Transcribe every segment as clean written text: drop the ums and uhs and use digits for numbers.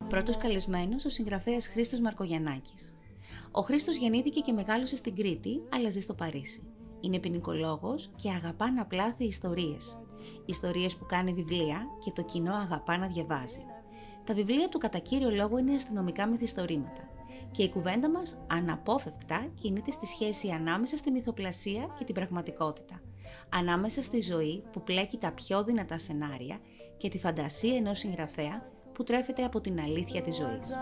Πρώτος καλεσμένος ο συγγραφέας Χρήστος Μαρκογιαννάκης. Ο Χρήστος γεννήθηκε και μεγάλωσε στην Κρήτη, αλλά ζει στο Παρίσι. Είναι ποινικολόγος και αγαπά να πλάθει ιστορίες. Ιστορίες που κάνει βιβλία και το κοινό αγαπά να διαβάζει. Τα βιβλία του κατά κύριο λόγο είναι αστυνομικά μυθιστορήματα. Και η κουβέντα μας αναπόφευκτα κινείται στη σχέση ανάμεσα στη μυθοπλασία και την πραγματικότητα. Ανάμεσα στη ζωή που πλέκει τα πιο δυνατά σενάρια και τη φαντασία ενός συγγραφέα που τρέφεται από την αλήθεια της ζωής.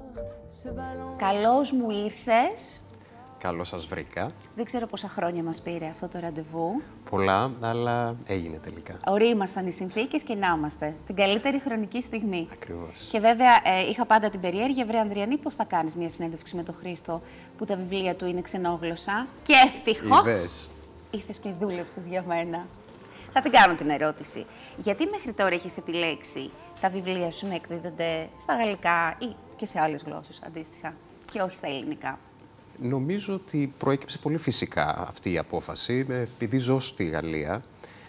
Καλώς μου ήρθες. Καλώς σας βρήκα. Δεν ξέρω πόσα χρόνια μας πήρε αυτό το ραντεβού. Πολλά, αλλά έγινε τελικά. Ορίμασαν οι συνθήκες και να είμαστε. Την καλύτερη χρονική στιγμή. Ακριβώς. Και βέβαια είχα πάντα την περιέργεια, βρε Ανδριανή, πώς θα κάνεις μια συνέντευξη με τον Χρήστο που τα βιβλία του είναι ξενόγλωσσα. Και ευτυχώς ήρθες και δούλεψες για μένα. Θα την κάνω την ερώτηση. Γιατί μέχρι τώρα έχεις επιλέξει τα βιβλία σου να εκδίδονται στα γαλλικά ή και σε άλλες γλώσσες αντίστοιχα και όχι στα ελληνικά? Νομίζω ότι προέκυψε πολύ φυσικά αυτή η απόφαση. Επειδή ζω στη Γαλλία,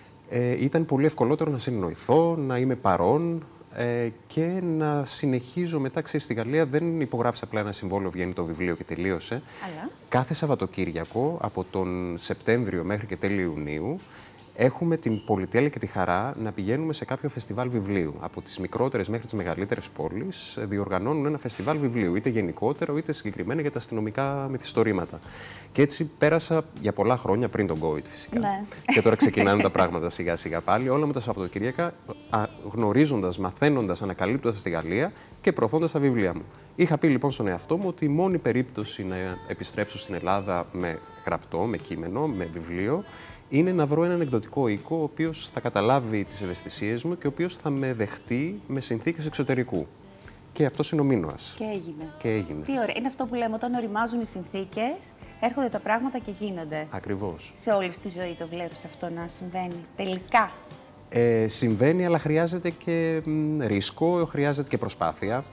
ήταν πολύ ευκολότερο να συνεννοηθώ, να είμαι παρόν και να συνεχίζω μετά. Ξέρεις, στη Γαλλία δεν υπογράφεις απλά ένα συμβόλαιο, βγαίνει το βιβλίο και τελείωσε. Αλλά Κάθε Σαββατοκύριακο, από τον Σεπτέμβριο μέχρι και τέλη Ιουνίου, έχουμε την πολυτέλεια και τη χαρά να πηγαίνουμε σε κάποιο φεστιβάλ βιβλίου. Από τις μικρότερες μέχρι τις μεγαλύτερες πόλεις διοργανώνουν ένα φεστιβάλ βιβλίου, είτε γενικότερο είτε συγκεκριμένα για τα αστυνομικά μυθιστορήματα. Και έτσι πέρασα για πολλά χρόνια πριν τον COVID φυσικά. Ναι. Και τώρα ξεκινάνε τα πράγματα σιγά σιγά πάλι, όλα με τα Σαββατοκύριακα, γνωρίζοντας, μαθαίνοντας, ανακαλύπτοντας τη Γαλλία και προωθώντας τα βιβλία μου. Είχα πει λοιπόν στον εαυτό μου ότι η μόνη περίπτωση να επιστρέψω στην Ελλάδα με γραπτό, με κείμενο, με βιβλίο, είναι να βρω έναν εκδοτικό οίκο, ο οποίος θα καταλάβει τις ευαισθησίες μου και ο οποίος θα με δεχτεί με συνθήκες εξωτερικού. Και αυτός είναι ο Μίνωας. και έγινε. Τι ωραία. Είναι αυτό που λέμε, όταν οριμάζουν οι συνθήκες, έρχονται τα πράγματα και γίνονται. Ακριβώς. Σε όλη τη ζωή το βλέπεις αυτό να συμβαίνει τελικά? Συμβαίνει, αλλά χρειάζεται και ρίσκο, χρειάζεται και προσπάθεια.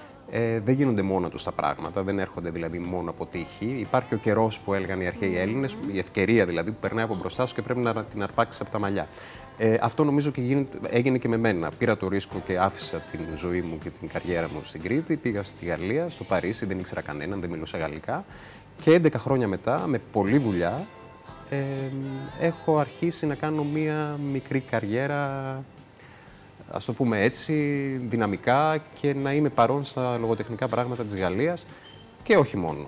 Δεν γίνονται μόνο τους τα πράγματα, δεν έρχονται δηλαδή μόνο από τύχη. Υπάρχει ο καιρός που έλεγαν οι αρχαίοι Έλληνες, η ευκαιρία δηλαδή που περνάει από μπροστά σου και πρέπει να την αρπάξεις από τα μαλλιά. Αυτό νομίζω και έγινε και με μένα. Πήρα το ρίσκο και άφησα την ζωή μου και την καριέρα μου στην Κρήτη. Πήγα στη Γαλλία, στο Παρίσι, δεν ήξερα κανέναν, δεν μιλούσα γαλλικά. Και 11 χρόνια μετά, με πολλή δουλειά, έχω αρχίσει να κάνω μία μικρή καριέρα, ας το πούμε έτσι, δυναμικά και να είμαι παρόν στα λογοτεχνικά πράγματα της Γαλλίας και όχι μόνο.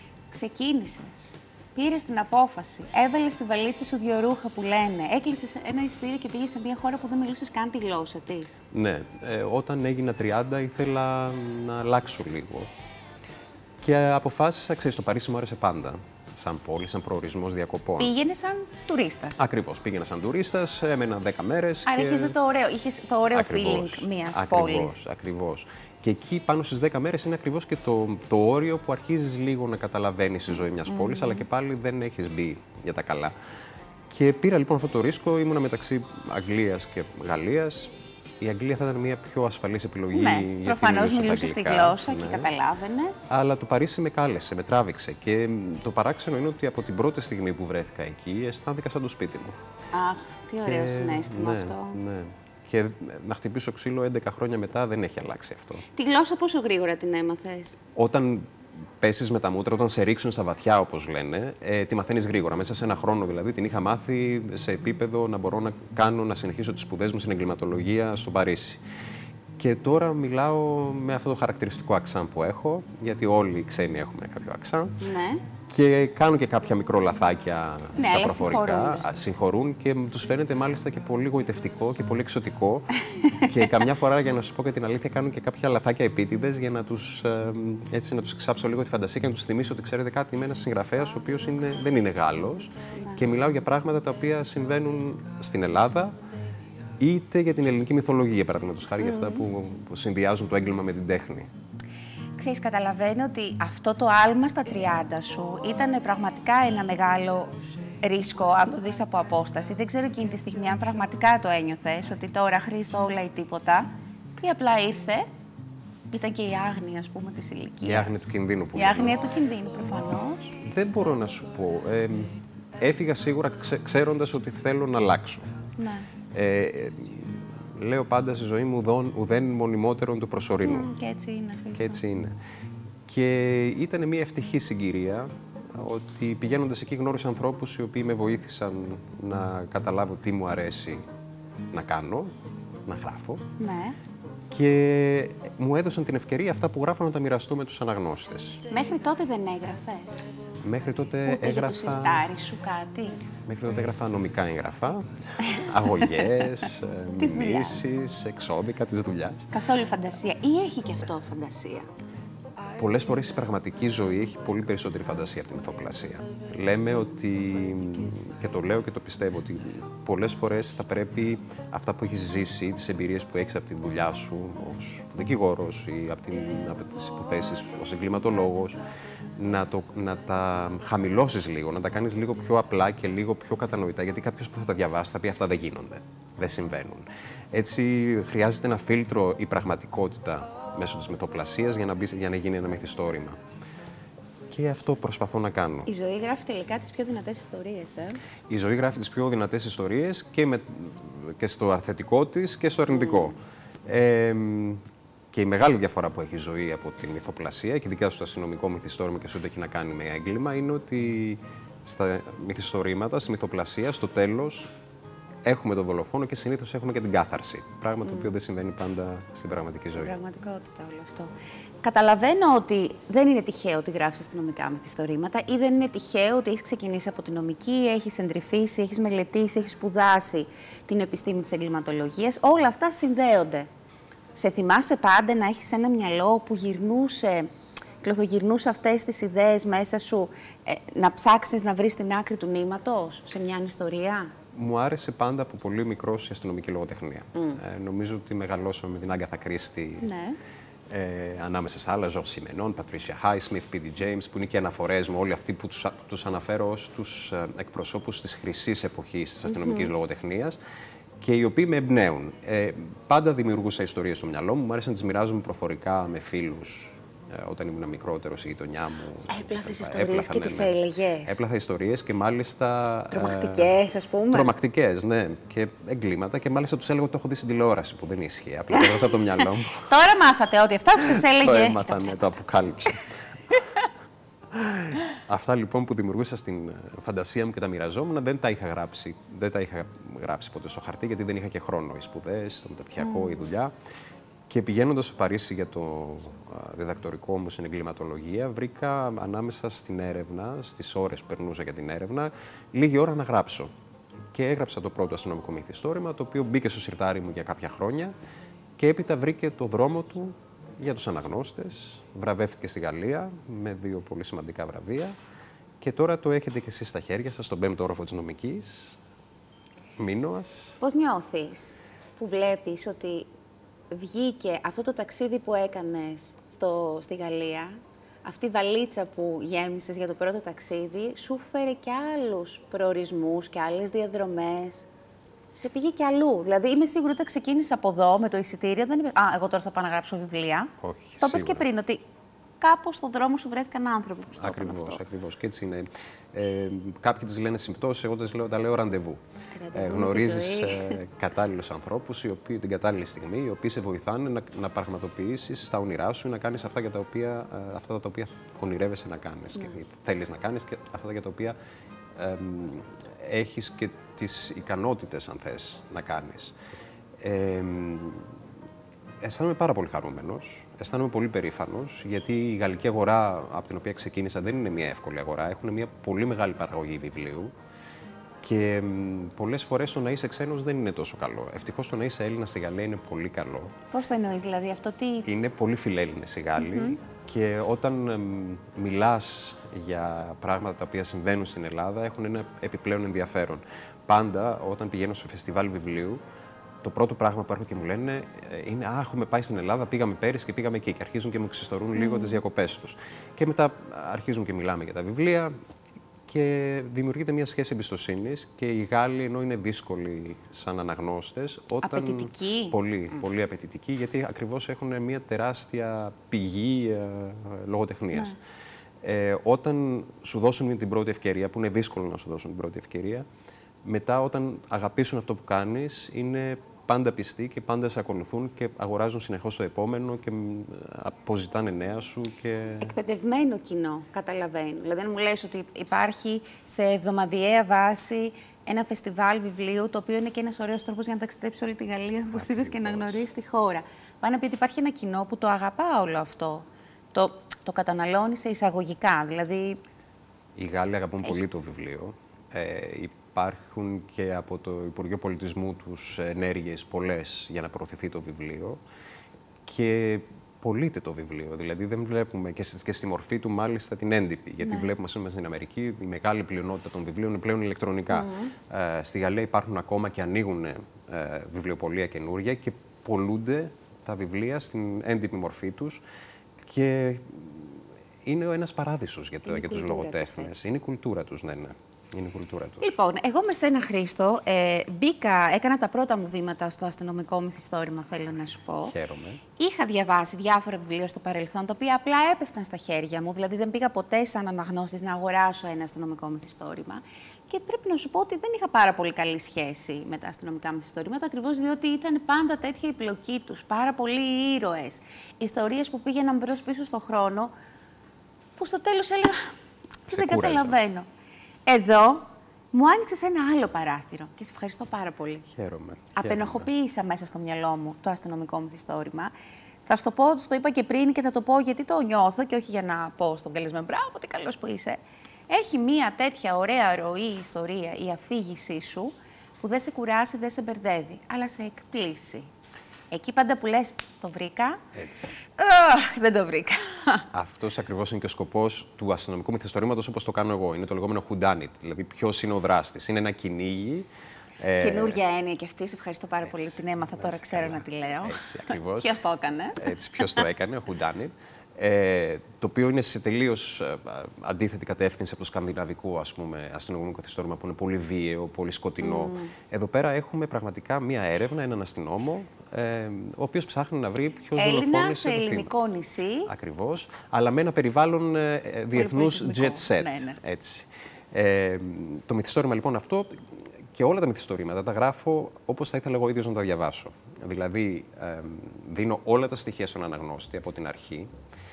Ξεκίνησες, πήρες την απόφαση, έβαλες στη βαλίτσα σου 2 ρούχα που λένε, έκλεισες ένα εισιτήριο και πήγες σε μια χώρα που δεν μιλούσες καν τη γλώσσα της. Ναι, όταν έγινα 30 ήθελα να αλλάξω λίγο και αποφάσισα, ξέρεις, το Παρίσι μου άρεσε πάντα. Σαν πόλη, σαν προορισμός διακοπών. Πήγαινε σαν τουρίστας. Ακριβώς. Πήγαινα σαν τουρίστας, έμενα 10 μέρες. Άρα είχες το ωραίο feeling μιας πόλης. Ακριβώς. Και εκεί πάνω στις 10 μέρες είναι ακριβώς και το όριο που αρχίζεις λίγο να καταλαβαίνεις τη ζωή μιας πόλης, αλλά και πάλι δεν έχεις μπει για τα καλά. Και πήρα λοιπόν αυτό το ρίσκο, ήμουνα μεταξύ Αγγλίας και Γαλλίας. Η Αγγλία θα ήταν μια πιο ασφαλής επιλογή. Ναι, προφανώς μιλούσες τη γλώσσα και καταλάβαινες. Αλλά το Παρίσι με κάλεσε, με τράβηξε. Και το παράξενο είναι ότι από την πρώτη στιγμή που βρέθηκα εκεί, αισθάνθηκα σαν το σπίτι μου. Αχ, τι ωραίο συναίσθημα αυτό. Ναι. Και να χτυπήσω ξύλο 11 χρόνια μετά δεν έχει αλλάξει αυτό. Τη γλώσσα πόσο γρήγορα την έμαθες? Όταν πέσεις με τα μούτρα, όταν σε ρίξουν στα βαθιά, όπως λένε, τη μαθαίνεις γρήγορα. Μέσα σε 1 χρόνο δηλαδή την είχα μάθει σε επίπεδο να μπορώ να συνεχίσω τις σπουδές μου στην εγκληματολογία στο Παρίσι. Και τώρα μιλάω με αυτό το χαρακτηριστικό αξάν που έχω, γιατί όλοι οι ξένοι έχουμε κάποιο αξάν. Ναι. Και κάνουν και κάποια μικρό λαθάκια στα προφορικά. Συγχωρούν Και τους φαίνεται μάλιστα και πολύ γοητευτικό και πολύ εξωτικό. Και καμιά φορά, για να σας πω και την αλήθεια, κάνουν και κάποια λαθάκια επίτηδες για να τους εξάψω λίγο τη φαντασία και να τους θυμίσω ότι ξέρετε κάτι, είμαι ένας συγγραφέας ο οποίος δεν είναι Γάλλος. Και μιλάω για πράγματα τα οποία συμβαίνουν στην Ελλάδα, είτε για την ελληνική μυθολογία, παραδείγματος χάρη, για αυτά που συνδυάζουν το έγκλημα με την τέχνη. Ξέρεις, καταλαβαίνω ότι αυτό το άλμα στα 30 σου ήταν πραγματικά ένα μεγάλο ρίσκο, αν το δεις από απόσταση. Δεν ξέρω εκείνη τη στιγμή αν πραγματικά το ένιωθες, ότι τώρα Χρήστο όλα ή τίποτα, ή απλά ήρθε. Ήταν και η άγνοια, ας πούμε, της ηλικίας. Η άγνοια του κινδύνου που Η άγνοια του κινδύνου, προφανώς. Δεν μπορώ να σου πω. Έφυγα σίγουρα ξέροντας ότι θέλω να αλλάξω. Ναι. Λέω πάντα στη ζωή μου ουδέν μονιμότερον του προσωρινού. Και έτσι είναι. Και έτσι είναι. Και ήταν μια ευτυχή συγκυρία ότι πηγαίνοντας εκεί γνώρισα ανθρώπους οι οποίοι με βοήθησαν να καταλάβω τι μου αρέσει να κάνω, να γράφω. Ναι. Και μου έδωσαν την ευκαιρία αυτά που γράφω να τα μοιραστώ με τους αναγνώστες. Μέχρι τότε δεν έγραφες? Μέχρι τότε ούτε έγραφα... για το σιρτάρι σου κάτι? Μέχρι τότε έγραφα νομικά έγγραφα, αγωγές, μηνύσεις, εξώδικα της δουλειάς. Καθόλου φαντασία ή έχει και αυτό φαντασία? Πολλές φορές η πραγματική ζωή έχει πολύ περισσότερη φαντασία από τη μυθοπλασία. Λέμε ότι, και το λέω και το πιστεύω, ότι πολλές φορές θα πρέπει αυτά που έχεις ζήσει, τις εμπειρίες που έχεις από τη δουλειά σου ως δικηγόρος ή από τις υποθέσεις ως εγκληματολόγος, να τα χαμηλώσεις λίγο, να τα κάνεις λίγο πιο απλά και λίγο πιο κατανοητά, γιατί κάποιος που θα τα διαβάσει θα πει αυτά δεν γίνονται, δεν συμβαίνουν. Έτσι χρειάζεται ένα φίλτρο η πραγματικότητα μέσω της μυθοπλασίας για να γίνει ένα μυθιστόρημα. Και αυτό προσπαθώ να κάνω. Η ζωή γράφει τελικά τις πιο δυνατές ιστορίες, Η ζωή γράφει τις πιο δυνατές ιστορίες και στο αρθετικό της και στο αρνητικό. Και η μεγάλη διαφορά που έχει η ζωή από τη μυθοπλασία, και ειδικά στο αστυνομικό μυθιστόρημα και σε ό,τι έχει να κάνει με έγκλημα, είναι ότι στα μυθιστορήματα, στη μυθοπλασία, στο τέλος, έχουμε τον δολοφόνο και συνήθως έχουμε και την κάθαρση. Πράγμα το οποίο δεν συμβαίνει πάντα στην πραγματική ζωή. Στην πραγματικότητα όλο αυτό. Καταλαβαίνω ότι δεν είναι τυχαίο ότι γράφεις αστυνομικά μυθιστορήματα ή δεν είναι τυχαίο ότι έχεις ξεκινήσει από τη νομική, έχεις εντρυφήσει, έχεις μελετήσει, έχεις σπουδάσει την επιστήμη της εγκληματολογίας. Όλα αυτά συνδέονται. Σε θυμάσαι πάντα να έχεις ένα μυαλό που κλωθογυρνούσε αυτές τις ιδέες μέσα σου, να ψάξεις να βρεις την άκρη του νήματος σε μια ιστορία? Μου άρεσε πάντα από πολύ μικρός η αστυνομική λογοτεχνία. Νομίζω ότι μεγαλώσαμε με την Άγκαθα Κρίστη, ναι. Ανάμεσα σε άλλα, Ζορ Σιμενών, Πατρίσια Χάισμιθ, Πίντι Τζέιμς, που είναι και αναφορές μου, όλοι αυτοί που τους αναφέρω ως τους εκπροσώπους της χρυσής εποχής της αστυνομικής λογοτεχνίας και οι οποίοι με εμπνέουν. Πάντα δημιουργούσα ιστορίες στο μυαλό μου, μου άρεσε να τις μοιράζομαι προφορικά με φίλους. Όταν ήμουν μικρότερος, η γειτονιά μου. Έπλαθες ιστορίες και τις έλεγες? Έπλαθα ιστορίες και μάλιστα. Τρομακτικές, ας πούμε. Τρομακτικές, ναι. Και εγκλήματα. Και μάλιστα τους έλεγα ότι το έχω δει στην τηλεόραση, που δεν ίσχυε. Απλά το έβαζα από το μυαλό μου. Τώρα μάθατε ότι αυτά που σας έλεγε. Το έμαθα, ναι, το αποκάλυψα. Αυτά λοιπόν που δημιουργούσα στην φαντασία μου και τα μοιραζόμουν δεν τα είχα γράψει. Δεν τα είχα γράψει ποτέ στο χαρτί, γιατί δεν είχα και χρόνο. Οι σπουδές, το μεταπτυχιακό, η δουλειά. Και πηγαίνοντας στο Παρίσι για το διδακτορικό μου στην εγκληματολογία, βρήκα ανάμεσα στην έρευνα, στις ώρες που περνούσα για την έρευνα, λίγη ώρα να γράψω. Και έγραψα το πρώτο αστυνομικό μυθιστόρημα, το οποίο μπήκε στο σιρτάρι μου για κάποια χρόνια και έπειτα βρήκε το δρόμο του για τους αναγνώστες. Βραβεύτηκε στη Γαλλία με 2 πολύ σημαντικά βραβεία και τώρα το έχετε και εσείς στα χέρια σας, στον 5ο όροφο της νομικής, Μίνωας. Πώς νιώθεις που βλέπεις ότι βγήκε αυτό το ταξίδι που έκανες στη Γαλλία, αυτή η βαλίτσα που γέμισες για το πρώτο ταξίδι, σου φέρε και άλλους προορισμούς και άλλες διαδρομές. Σε πήγε και αλλού. Δηλαδή, είμαι σίγουρη ότι ξεκίνησε από εδώ με το εισιτήριο. Δεν είπες, εγώ τώρα θα πάω να γράψω βιβλία. Όχι, το είπες και πριν, ότι κάπως στον δρόμο σου βρέθηκαν άνθρωποι που στο έκαναν αυτό. Ακριβώς. Και έτσι είναι. Κάποιοι τις λένε συμπτώσεις, εγώ τα λέω ραντεβού. Γνωρίζεις κατάλληλους ανθρώπους, την κατάλληλη στιγμή, οι οποίοι σε βοηθάνε να πραγματοποιήσεις τα όνειρά σου, να κάνεις αυτά τα οποία ονειρεύεσαι να κάνεις και θέλεις να κάνεις και αυτά για τα οποία έχεις και τις ικανότητες, αν θες, να κάνεις. Αισθάνομαι πάρα πολύ χαρούμενος, αισθάνομαι πολύ περήφανος, γιατί η γαλλική αγορά από την οποία ξεκίνησα δεν είναι μια εύκολη αγορά. Έχουν μια πολύ μεγάλη παραγωγή βιβλίου και πολλές φορές το να είσαι ξένος δεν είναι τόσο καλό. Ευτυχώς το να είσαι Έλληνας στη Γαλλία είναι πολύ καλό. Πώς το εννοείς δηλαδή αυτό, τι? Είναι πολύ φιλέλληνες οι Γάλλοι και όταν μιλάς για πράγματα τα οποία συμβαίνουν στην Ελλάδα έχουν ένα επιπλέον ενδιαφέρον. Πάντα όταν πηγαίνω σε φεστιβάλ βιβλίου, το πρώτο πράγμα που έρχονται και μου λένε είναι έχουμε πάει στην Ελλάδα, πήγαμε πέρυσι και πήγαμε εκεί. Και αρχίζουν και μου ξεστορούν λίγο τις διακοπές τους. Και μετά αρχίζουν και μιλάμε για τα βιβλία και δημιουργείται μια σχέση εμπιστοσύνης. Και οι Γάλλοι, ενώ είναι δύσκολοι σαν αναγνώστες, απαιτητικοί. Πολύ απαιτητικοί, γιατί ακριβώς έχουν μια τεράστια πηγή λογοτεχνίας. Όταν σου δώσουν την πρώτη ευκαιρία, που είναι δύσκολο να σου δώσουν την πρώτη ευκαιρία, μετά όταν αγαπήσουν αυτό που κάνεις, είναι πάντα πιστοί και πάντα σε ακολουθούν και αγοράζουν συνεχώς το επόμενο και αποζητάνε νέα σου. Εκπαιδευμένο κοινό, καταλαβαίνω. Δηλαδή, αν μου λες ότι υπάρχει σε εβδομαδιαία βάση ένα φεστιβάλ βιβλίου, το οποίο είναι και ένας ωραίος τρόπος για να ταξιδέψει όλη τη Γαλλία, όπως είπες, και να γνωρίσει τη χώρα. Πάει να πει ότι υπάρχει ένα κοινό που το αγαπά όλο αυτό. Το καταναλώνει σε εισαγωγικά. Δηλαδή. Οι Γάλλοι αγαπούν πολύ το βιβλίο. Υπάρχουν και από το Υπουργείο Πολιτισμού τους ενέργειες πολλές για να προωθηθεί το βιβλίο. Και πωλείται το βιβλίο. Δηλαδή δεν βλέπουμε και στη μορφή του μάλιστα την έντυπη. Γιατί βλέπουμε στην Αμερική η μεγάλη πλειονότητα των βιβλίων είναι πλέον ηλεκτρονικά. Στη Γαλλία υπάρχουν ακόμα και ανοίγουν βιβλιοπωλεία καινούρια και πωλούνται τα βιβλία στην έντυπη μορφή τους. Και είναι ένας παράδεισος για τους λογοτέχνες. Είναι η κουλτούρα τους, ναι. Είναι η κουλτούρα τους. Λοιπόν, εγώ με σένα, Χρήστο, έκανα τα πρώτα μου βήματα στο αστυνομικό μυθιστόρημα, θέλω να σου πω. Χαίρομαι. Είχα διαβάσει διάφορα βιβλία στο παρελθόν, τα οποία απλά έπεφταν στα χέρια μου. Δηλαδή, δεν πήγα ποτέ σαν αναγνώστης να αγοράσω ένα αστυνομικό μυθιστόρημα. Και πρέπει να σου πω ότι δεν είχα πάρα πολύ καλή σχέση με τα αστυνομικά μυθιστορήματα, ακριβώς διότι ήταν πάντα τέτοια η πλοκή τους. Πάρα πολλοί ήρωες. Ιστορίες που πήγαιναν μπρος-πίσω στον χρόνο, που στο τέλος έλεγα. Δεν καταλαβαίνω. Εδώ μου άνοιξες ένα άλλο παράθυρο και σε ευχαριστώ πάρα πολύ. Χαίρομαι. Απενοχοποίησα μέσα στο μυαλό μου το αστυνομικό μυθιστόρημα. Θα σου το πω, το είπα και πριν και θα το πω γιατί το νιώθω και όχι για να πω στον καλεσμένο μπράβο, τι καλός που είσαι. Έχει μία τέτοια ωραία ροή ιστορία η αφήγησή σου που δεν σε κουράσει, δεν σε μπερδεύει, αλλά σε εκπλήσει. Εκεί πάντα που λες, το βρήκα. Έτσι. Δεν το βρήκα. Αυτός ακριβώς είναι και ο σκοπός του αστυνομικού μυθιστορήματος όπως το κάνω εγώ. Είναι το λεγόμενο who done it. Δηλαδή, ποιος είναι ο δράστης. Είναι ένα κυνήγι. Καινούργια έννοια και αυτή. Σε ευχαριστώ πάρα πολύ. Την έμαθα τώρα, ξέρω να τη λέω. Έτσι, ακριβώς. Ποιος το έκανε. Έτσι, ποιος το έκανε, who done it. Το οποίο είναι σε τελείως αντίθετη κατεύθυνση από το σκανδιναβικό αστυνομικό μυθιστόρημα που είναι πολύ βίαιο, πολύ σκοτεινό. Εδώ πέρα έχουμε πραγματικά μία έρευνα, έναν αστυνόμο, ο οποίος ψάχνει να βρει ποιος δολοφόνησε το θύμα. Σε ελληνικό νησί. Ακριβώς, αλλά με ένα περιβάλλον διεθνούς jet set. Ναι. Έτσι. Το μυθιστόρημα λοιπόν αυτό και όλα τα μυθιστορήματα τα γράφω όπως θα ήθελα εγώ ίδιος να τα διαβάσω. Δηλαδή, δίνω όλα τα στοιχεία στον αναγνώστη από την αρχή,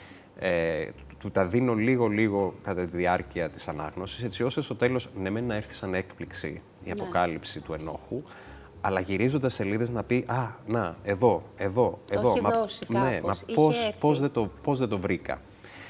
του τα δίνω λίγο-λίγο κατά τη διάρκεια της ανάγνωσης, έτσι ώστε στο τέλος να έρθει σαν έκπληξη η αποκάλυψη του ενόχου, αλλά γυρίζοντας σελίδες να πει «Α, να, εδώ». Το έχει δώσει κάπως. Ναι, μα πώς δεν το βρήκα.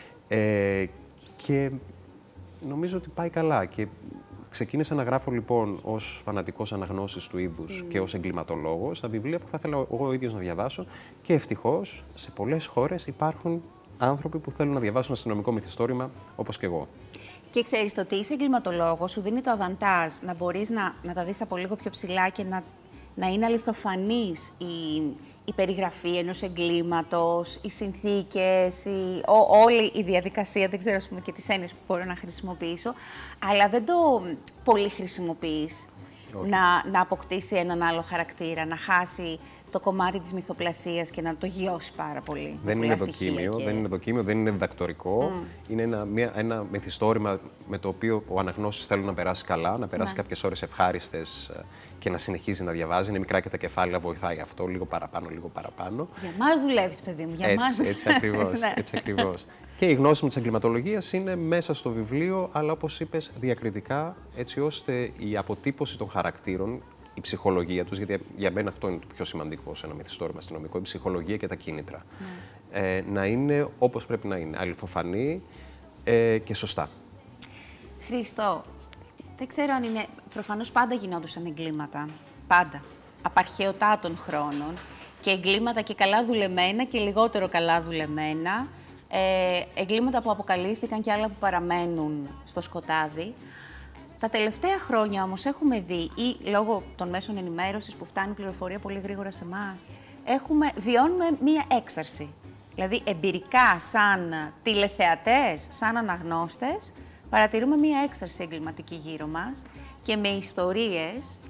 Και νομίζω ότι πάει καλά. Και ξεκίνησα να γράφω λοιπόν ως φανατικός αναγνώστης του είδους και ως εγκληματολόγος τα βιβλία που θα ήθελα εγώ ίδιος να διαβάσω και ευτυχώς σε πολλές χώρες υπάρχουν άνθρωποι που θέλουν να διαβάσουν αστυνομικό μυθιστόρημα όπως και εγώ. Και ξέρεις, το ότι είσαι εγκληματολόγος σου δίνει το αβαντάζ να μπορείς να τα δεις από λίγο πιο ψηλά και να είναι αληθοφανής η περιγραφή ενός εγκλήματος, οι συνθήκες, όλη η διαδικασία, δεν ξέρω ας πούμε, και τις έννοιες που μπορώ να χρησιμοποιήσω, αλλά δεν το πολύ χρησιμοποιείς να αποκτήσει έναν άλλο χαρακτήρα, να χάσει το κομμάτι της μυθοπλασίας και να το γιώσει πάρα πολύ. Δεν είναι δοκίμιο, δεν είναι διδακτορικό. Είναι ένα μυθιστόρημα με το οποίο ο αναγνώστης θέλει να περάσει καλά, να περάσει κάποιες ώρες ευχάριστες και να συνεχίζει να διαβάζει. Είναι μικρά και τα κεφάλαια, βοηθάει αυτό, λίγο παραπάνω, λίγο παραπάνω. Για μας δουλεύεις, παιδί μου, για μας. Έτσι ακριβώς. Και η γνώση μου της εγκληματολογίας είναι μέσα στο βιβλίο, αλλά όπως είπες, διακριτικά, έτσι ώστε η αποτύπωση των χαρακτήρων, η ψυχολογία τους, γιατί για μένα αυτό είναι το πιο σημαντικό σε ένα μυθιστόρημα αστυνομικό, η ψυχολογία και τα κίνητρα. Να είναι όπως πρέπει να είναι, αληθοφανή και σωστά. Χρήστο, δεν ξέρω αν είναι. Προφανώς πάντα γινόντουσαν εγκλήματα. Πάντα. Από αρχαιοτά των χρόνων. Και εγκλήματα και καλά δουλεμένα και λιγότερο καλά δουλεμένα. Εγκλήματα που αποκαλύφθηκαν και άλλα που παραμένουν στο σκοτάδι. Τα τελευταία χρόνια όμως έχουμε δει, ή λόγω των μέσων ενημέρωσης που φτάνει η πληροφορία πολύ γρήγορα σε εμάς, βιώνουμε μία έξαρση. Δηλαδή, εμπειρικά, σαν τηλεθεατές, σαν αναγνώστες, παρατηρούμε μία έξαρση εγκληματική γύρω μας και με ιστορίες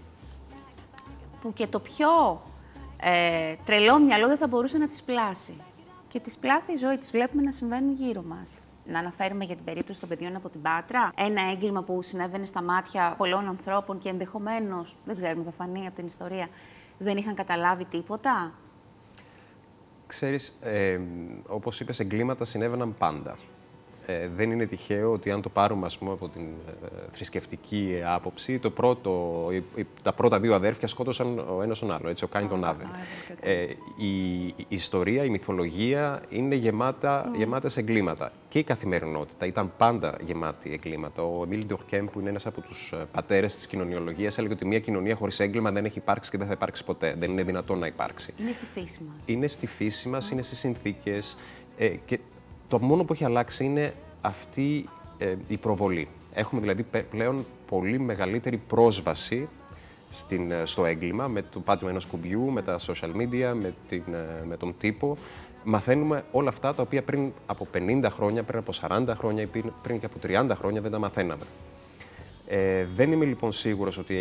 που και το πιο τρελό μυαλό δεν θα μπορούσε να τις πλάσει. Και τις πλάθει η ζωή, τις βλέπουμε να συμβαίνουν γύρω μας. Να αναφέρουμε για την περίπτωση των παιδιών από την Πάτρα. Ένα έγκλημα που συνέβαινε στα μάτια πολλών ανθρώπων και ενδεχομένως, δεν ξέρουμε, θα φανεί από την ιστορία, δεν είχαν καταλάβει τίποτα? Ξέρεις, όπως είπες, εγκλήματα συνέβαιναν πάντα. Δεν είναι τυχαίο ότι αν το πάρουμε, ας πούμε, από την θρησκευτική άποψη, τα πρώτα δύο αδέρφια σκότωσαν ο ένας τον άλλο, έτσι, ο Κάιν τον Άβελ. Η ιστορία, η μυθολογία είναι γεμάτα σε εγκλήματα. Και η καθημερινότητα ήταν πάντα γεμάτη εγκλήματα. Ο Εμίλ Ντουρκέμ, που είναι ένας από τους πατέρες της κοινωνιολογίας, έλεγε ότι μια κοινωνία χωρίς έγκλημα δεν έχει υπάρξει και δεν θα υπάρξει ποτέ. Δεν είναι δυνατόν να υπάρξει. Είναι στη φύση μας. Είναι στη φύση μας, είναι στις συνθήκες. Και το μόνο που έχει αλλάξει είναι αυτή η προβολή. Έχουμε δηλαδή πλέον πολύ μεγαλύτερη πρόσβαση στο έγκλημα με το πάτημα ενός κουμπιού, με τα social media, με τον τύπο. Μαθαίνουμε όλα αυτά τα οποία πριν από 50 χρόνια, πριν από 40 χρόνια ή πριν και από 30 χρόνια δεν τα μαθαίναμε. Δεν είμαι λοιπόν σίγουρος ότι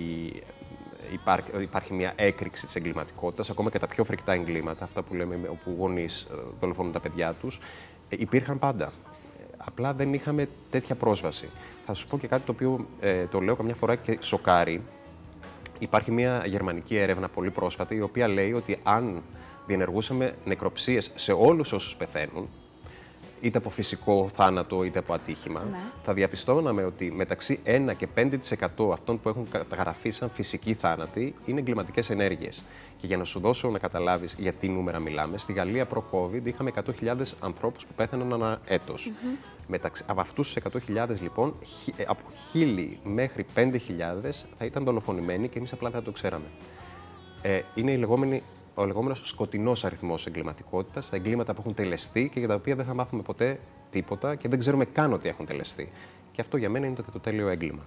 υπάρχει μια έκρηξη της εγκληματικότητας. Ακόμα και τα πιο φρικτά εγκλήματα, αυτά που λέμε όπου γονείς δολοφονούν τα παιδιά τους, υπήρχαν πάντα. Απλά δεν είχαμε τέτοια πρόσβαση. Θα σου πω και κάτι το οποίο το λέω καμιά φορά και σοκάρει. Υπάρχει μια γερμανική έρευνα πολύ πρόσφατη, η οποία λέει ότι αν διενεργούσαμε νεκροψίες σε όλους όσους πεθαίνουν, είτε από φυσικό θάνατο είτε από ατύχημα, θα διαπιστώναμε ότι μεταξύ 1 και 5% αυτών που έχουν καταγραφεί σαν φυσικοί θάνατοι είναι εγκληματικές ενέργειες. Και για να σου δώσω να καταλάβεις για τι νούμερα μιλάμε, στη Γαλλία προ-COVID είχαμε 100.000 ανθρώπους που πέθαναν ανά έτος. Από αυτούς τους 100.000 λοιπόν, από 1.000 μέχρι 5.000 θα ήταν δολοφονημένοι και εμείς απλά δεν το ξέραμε. Είναι ο λεγόμενος σκοτεινός αριθμός εγκληματικότητας, τα εγκλήματα που έχουν τελεστεί και για τα οποία δεν θα μάθουμε ποτέ τίποτα και δεν ξέρουμε καν ότι έχουν τελεστεί. Και αυτό για μένα είναι το τέλειο έγκλημα.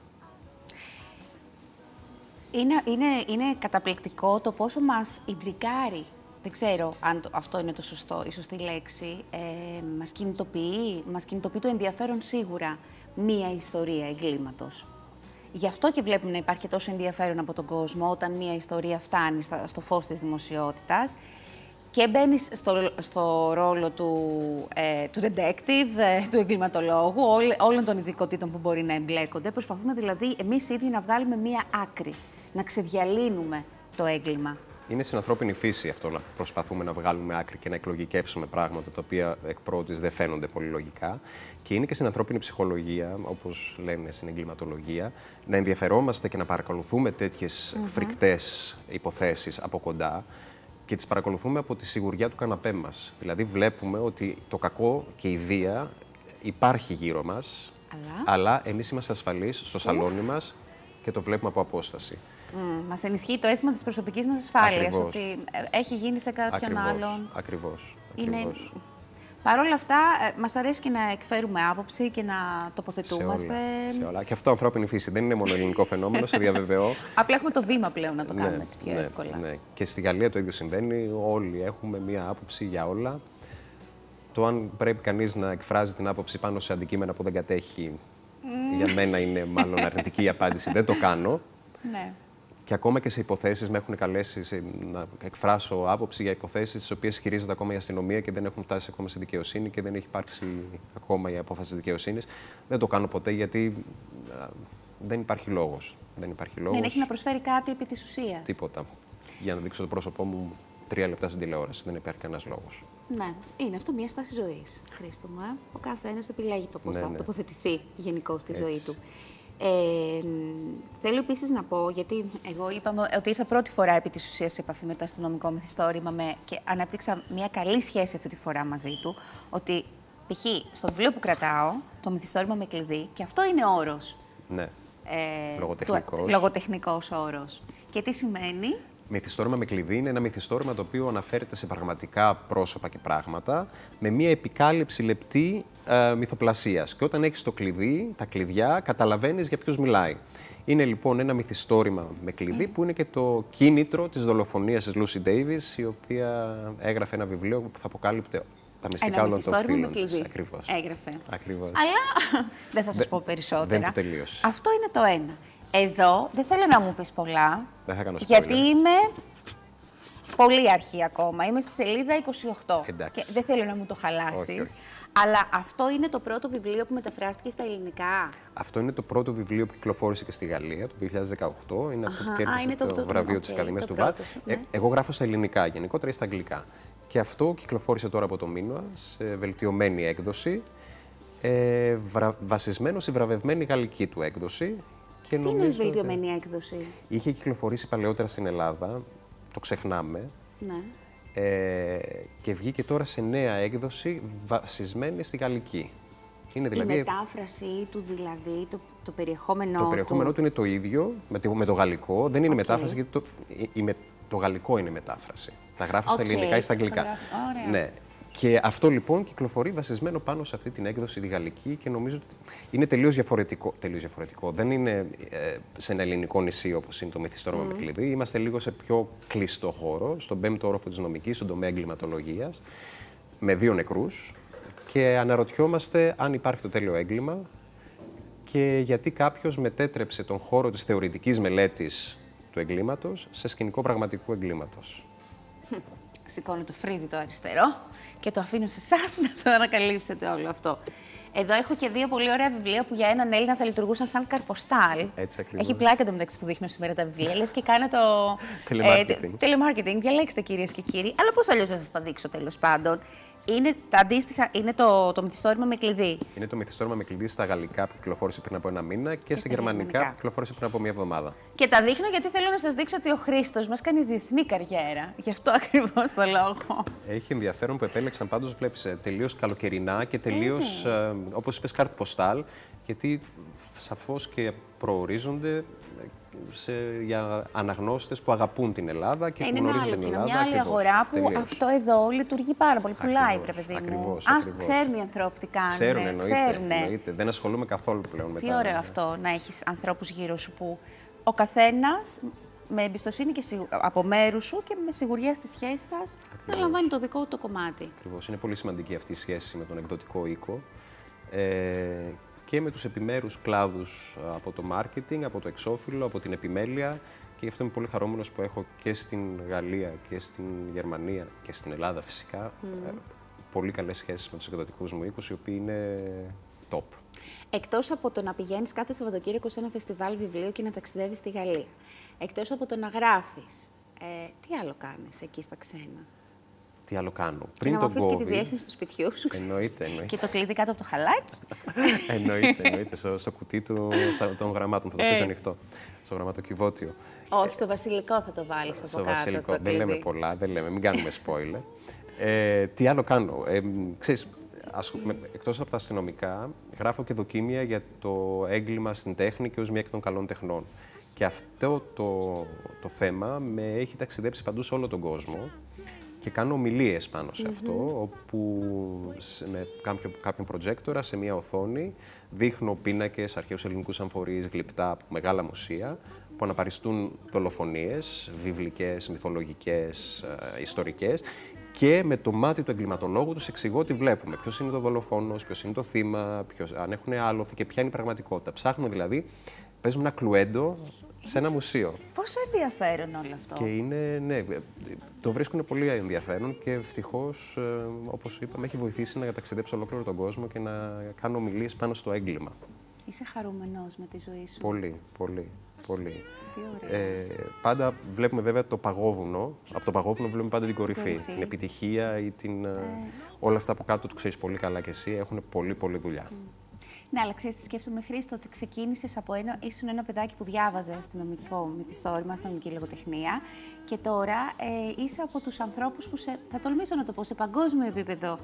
Είναι καταπληκτικό το πόσο μας ιντρικάρει. Δεν ξέρω αν αυτό είναι η σωστή λέξη. Μας κινητοποιεί το ενδιαφέρον σίγουρα μία ιστορία εγκλήματος. Γι' αυτό και βλέπουμε να υπάρχει τόσο ενδιαφέρον από τον κόσμο όταν μία ιστορία φτάνει στο φως της δημοσιότητας και μπαίνεις στο ρόλο του detective, του εγκληματολόγου, όλων των ειδικοτήτων που μπορεί να εμπλέκονται. Προσπαθούμε δηλαδή εμείς ήδη να βγάλουμε μία άκρη, να ξεδιαλύνουμε το έγκλημα. Είναι στην ανθρώπινη φύση αυτό να προσπαθούμε να βγάλουμε άκρη και να εκλογικεύσουμε πράγματα τα οποία εκ πρώτης δεν φαίνονται πολύ λογικά. Και είναι και στην ανθρώπινη ψυχολογία, όπως λένε στην εγκληματολογία, να ενδιαφερόμαστε και να παρακολουθούμε τέτοιες φρικτές υποθέσεις από κοντά και τις παρακολουθούμε από τη σιγουριά του καναπέ μας. Δηλαδή βλέπουμε ότι το κακό και η βία υπάρχει γύρω μας, αλλά εμείς είμαστε ασφαλείς στο σαλόνι μας και το βλέπουμε από απόσταση. Μας ενισχύει το αίσθημα της προσωπικής μας ασφάλειας, ότι έχει γίνει σε κάποιον άλλον. Ακριβώς. Παρ' όλα αυτά, μας αρέσει και να εκφέρουμε άποψη και να τοποθετούμαστε. Σε όλα. Και αυτό ανθρώπινη φύση. Δεν είναι μόνο ελληνικό φαινόμενο, σε διαβεβαιώ. Απλά έχουμε το βήμα πλέον να το κάνουμε έτσι πιο εύκολα. Ναι. Και στη Γαλλία το ίδιο συμβαίνει. Όλοι έχουμε μία άποψη για όλα. Το αν πρέπει κανείς να εκφράζει την άποψη πάνω σε αντικείμενα που δεν κατέχει, για μένα είναι μάλλον αρνητική η απάντηση. Δεν το κάνω. Ναι. Και ακόμα και σε υποθέσεις με έχουν καλέσει να εκφράσω άποψη για υποθέσεις τις οποίες χειρίζεται ακόμα η αστυνομία και δεν έχουν φτάσει ακόμα στη δικαιοσύνη και δεν έχει υπάρξει ακόμα η απόφαση της δικαιοσύνης. Δεν το κάνω ποτέ γιατί δεν υπάρχει λόγος. Δεν έχει να προσφέρει κάτι επί της ουσίας. Τίποτα. Για να δείξω το πρόσωπό μου 3 λεπτά στην τηλεόραση. Δεν υπάρχει κανένας λόγος. Ναι, είναι αυτό μια στάση ζωής, Χρήστο μου. Ο καθένας επιλέγει το πώς θα τοποθετηθεί γενικώς στη ζωή του. Θέλω επίσης να πω, γιατί εγώ είπαμε ότι ήρθα πρώτη φορά επί της ουσίας σε επαφή με το αστυνομικό μυθιστόρημα και ανέπτυξα μια καλή σχέση αυτή τη φορά μαζί του, ότι π.χ. στο βιβλίο που κρατάω, το μυθιστόρημα με κλειδί, και αυτό είναι όρος. Ναι. Λογοτεχνικός. Λογοτεχνικός όρος. Και τι σημαίνει? Μυθιστόρημα με κλειδί είναι ένα μυθιστόρημα το οποίο αναφέρεται σε πραγματικά πρόσωπα και πράγματα με μια επικάλυψη λεπτή μυθοπλασίας. Και όταν έχεις το κλειδί, τα κλειδιά, καταλαβαίνεις για ποιους μιλάει. Είναι λοιπόν ένα μυθιστόρημα με κλειδί που είναι και το κίνητρο της δολοφονίας της Lucy Davis, η οποία έγραφε ένα βιβλίο που θα αποκάλυπτε τα μυστικά όλων των φίλων της. Ακριβώς. Έγραφε. Ακριβώς. Αλλά δεν θα σας πω περισσότερα. Δεν το τελείωσε. Αυτό είναι το ένα. Εδώ δεν θέλω να μου πεις πολλά, δεν θα κάνω spoiler. γιατί είμαι πολύ αρχή ακόμα. Είμαι στη σελίδα 28. Εντάξει. Και δεν θέλω να μου το χαλάσεις. Όχι. Αλλά αυτό είναι το πρώτο βιβλίο που μεταφράστηκε στα ελληνικά. Αυτό είναι το πρώτο βιβλίο που κυκλοφόρησε και στη Γαλλία το 2018. Είναι αυτό που κέρδισε το βραβείο της Ακαδημίας του ΒΑΤ. Ναι. Εγώ γράφω στα ελληνικά, γενικότερα ή στα αγγλικά. Και αυτό κυκλοφόρησε τώρα από το μήνα σε βελτιωμένη έκδοση, βασισμένο στη βραβευμένη γαλλική του έκδοση. Και τι είναι η βελτιωμένη έκδοση? Είχε κυκλοφορήσει παλαιότερα στην Ελλάδα, το ξεχνάμε. Ναι. Και βγήκε τώρα σε νέα έκδοση βασισμένη στη γαλλική. Είναι δηλαδή... Η μετάφραση του, δηλαδή, το περιεχόμενό του. Το περιεχόμενό του είναι το ίδιο με το γαλλικό. Δεν είναι μετάφραση, γιατί το γαλλικό είναι μετάφραση. Θα γράφει στα ελληνικά ή στα αγγλικά. Ωραία. Ναι. Και αυτό λοιπόν κυκλοφορεί βασισμένο πάνω σε αυτή την έκδοση τη γαλλική και νομίζω ότι είναι τελείως διαφορετικό. Δεν είναι σε ένα ελληνικό νησί όπως είναι το Μυθιστόρημα με κλειδί. Είμαστε λίγο σε πιο κλειστό χώρο, στον 5ο όροφο της νομικής, στον τομέα εγκληματολογίας, με 2 νεκρούς. Και αναρωτιόμαστε αν υπάρχει το τέλειο έγκλημα και γιατί κάποιος μετέτρεψε τον χώρο της θεωρητικής μελέτης του εγκλήματος σε σκηνικό πραγματικού εγκλήματος. Σηκώνω το φρύδι το αριστερό και το αφήνω σε εσάς να το ανακαλύψετε όλο αυτό. Εδώ έχω και 2 πολύ ωραία βιβλία που για έναν Έλληνα θα λειτουργούσαν σαν καρποστάλ. Έτσι ακριβώς. Έχει πλάκα το μεταξύ που δείχνω σήμερα τα βιβλία. Λες και κάνω το. Telemarketing. Διαλέξτε κυρίες και κύριοι. Αλλά πώς αλλιώς θα σας τα δείξω τέλος πάντων. Είναι τα αντίστοιχα, είναι το Μυθιστόρημα με κλειδί. Είναι το Μυθιστόρημα με κλειδί στα γαλλικά που κυκλοφόρησε πριν από 1 μήνα και στα γερμανικά που κυκλοφόρησε πριν από 1 εβδομάδα. Και τα δείχνω γιατί θέλω να σας δείξω ότι ο Χρήστος μας κάνει διεθνή καριέρα. Γι' αυτό ακριβώς το λόγο. Έχει ενδιαφέρον που επέλεξαν πάντως, βλέπεις, τελείως καλοκαιρινά και τελείως, όπως είπες, κάρτ ποστάλ, γιατί σαφώς και προορίζονται για αναγνώστες που αγαπούν την Ελλάδα και που γνωρίζουν την Ελλάδα. Είναι μια άλλη αγορά που αυτό εδώ λειτουργεί πάρα πολύ. Πουλάει, ρε παιδί μου. Ας το ξέρουν οι ανθρώποι τι κάνουν. Ξέρουν, εννοείται. Δεν ασχολούμαι καθόλου πλέον με τα. Τι ωραίο αυτό να έχεις ανθρώπους γύρω σου που ο καθένας με εμπιστοσύνη και από μέρους σου και με σιγουριά στη σχέση σας να λαμβάνει το δικό του το κομμάτι. Ακριβώς. Είναι πολύ σημαντική αυτή η σχέση με τον εκδοτικό οίκο. Και με τους επιμέρους κλάδους από το marketing, από το εξώφυλλο, από την επιμέλεια. Και γι' αυτό είμαι πολύ χαρούμενος που έχω και στην Γαλλία και στην Γερμανία και στην Ελλάδα φυσικά πολύ καλές σχέσεις με τους εκδοτικούς μου οίκους, οι οποίοι είναι top. Εκτός από το να πηγαίνεις κάθε Σαββατοκύριακο σε ένα φεστιβάλ βιβλίου και να ταξιδεύεις στη Γαλλία, εκτός από το να γράφεις, τι άλλο κάνεις εκεί στα ξένα? Τι άλλο κάνω? Πριν τον COVID. Και τη διεύθυνση του σπιτιού σου. Εννοείται. Και το κλειδί κάτω από το χαλάκι. εννοείται. Στο κουτί των γραμμάτων θα το αφήσω ανοιχτό. Στο γραμματοκιβώτιο. Όχι, στο βασιλικό θα το βάλεις από κάτω. Στο βασιλικό. Δεν λέμε πολλά, μην κάνουμε spoiler. Τι άλλο κάνω? Ξέρεις, εκτός από τα αστυνομικά, γράφω και δοκίμια για το έγκλημα στην τέχνη και ως μία εκ των καλών τεχνών. Και αυτό το θέμα με έχει ταξιδέψει παντού σε όλο τον κόσμο. Και κάνω ομιλίες πάνω σε αυτό, όπου με κάποιον προτζέκτορα σε μια οθόνη δείχνω πίνακες, αρχαίους ελληνικούς αμφορείς, γλυπτά από μεγάλα μουσεία, που αναπαριστούν δολοφονίες, βιβλικές, μυθολογικές, ιστορικές, και με το μάτι του εγκληματολόγου τους εξηγώ τι βλέπουμε. Ποιος είναι το δολοφόνος, ποιος είναι το θύμα, αν έχουν άλοθη και ποια είναι η πραγματικότητα. Ψάχνουμε δηλαδή, παίζουμε ένα κλουέντο σε ένα μουσείο. Πόσο ενδιαφέρον όλο αυτό. Και είναι, ναι, το βρίσκουν πολύ ενδιαφέρον και ευτυχώς, όπως είπαμε, έχει βοηθήσει να ταξιδέψω ολόκληρο τον κόσμο και να κάνω ομιλίες πάνω στο έγκλημα. Είσαι χαρούμενος με τη ζωή σου? Πολύ. Τι ωραία. Πάντα βλέπουμε βέβαια το παγόβουνο. Από το παγόβουνο βλέπουμε πάντα την κορυφή. Την επιτυχία ή όλα αυτά που κάτω του ξέρεις πολύ καλά και εσύ έχουν πολύ δουλειά. Ναι, αλλά ξέρεις τι σκέφτομαι, Χρήστο, ότι ξεκίνησες από ήσουν ένα παιδάκι που διάβαζε αστυνομικό μυθιστόρημα, αστυνομική λογοτεχνία και τώρα είσαι από τους ανθρώπους που θα τολμήσω να το πω, σε παγκόσμιο επίπεδο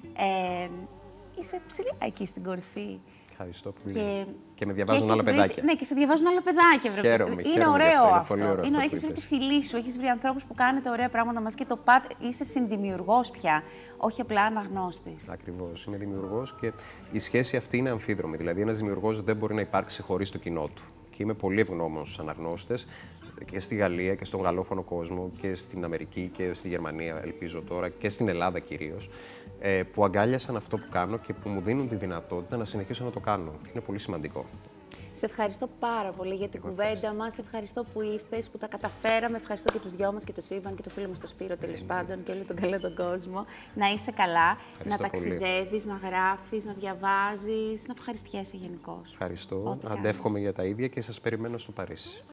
είσαι ψηλά εκεί στην κορυφή. Ευχαριστώ πολύ. Και με διαβάζουν άλλα παιδάκια. Ναι, και σε διαβάζουν άλλα παιδάκια. Χαίρομαι, είναι ωραίο αυτό. Έχεις βρει τη φιλή σου, έχεις βρει ανθρώπους που κάνετε ωραία πράγματα μαζί και το είσαι συνδημιουργός πια, όχι απλά αναγνώστης. Ακριβώς. Είμαι δημιουργός και η σχέση αυτή είναι αμφίδρομη. Δηλαδή, ένας δημιουργός δεν μπορεί να υπάρξει χωρίς το κοινό του. Και είμαι πολύ ευγνώμονος στους αναγνώστες και στη Γαλλία και στον γαλλόφωνο κόσμο και στην Αμερική και στη Γερμανία, ελπίζω τώρα, και στην Ελλάδα κυρίως, που αγκάλιασαν αυτό που κάνω και που μου δίνουν τη δυνατότητα να συνεχίσω να το κάνω. Είναι πολύ σημαντικό. Σε ευχαριστώ πάρα πολύ για την κουβέντα μας. Ευχαριστώ που ήρθες, που τα καταφέραμε. Ευχαριστώ και τους δυο μας και το Σύμπαν και το φίλο μας το Σπύρο, τέλος πάντων, και όλο τον καλό τον κόσμο. Να είσαι καλά, να ταξιδεύεις, να γράφεις, να διαβάζεις, να ευχαριστιέσαι γενικώς. Ευχαριστώ. Αντεύχομαι για τα ίδια και σας περιμένω στο Παρίσι.